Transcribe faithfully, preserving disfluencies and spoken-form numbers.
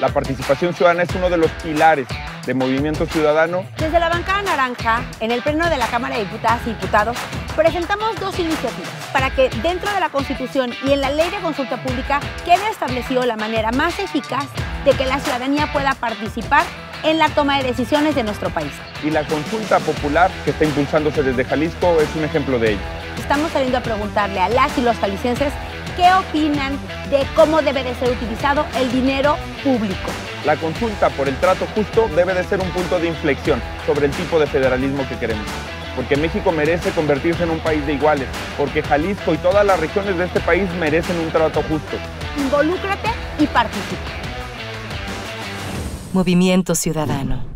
La participación ciudadana es uno de los pilares de Movimiento Ciudadano. Desde la bancada naranja, en el pleno de la Cámara de Diputadas y Diputados, presentamos dos iniciativas para que dentro de la Constitución y en la Ley de Consulta Pública quede establecido la manera más eficaz de que la ciudadanía pueda participar en la toma de decisiones de nuestro país. Y la consulta popular que está impulsándose desde Jalisco es un ejemplo de ello. Estamos saliendo a preguntarle a las y los jaliscienses qué opinan de cómo debe de ser utilizado el dinero público. La consulta por el trato justo debe de ser un punto de inflexión sobre el tipo de federalismo que queremos. Porque México merece convertirse en un país de iguales, porque Jalisco y todas las regiones de este país merecen un trato justo. Involúcrate y participa. Movimiento Ciudadano.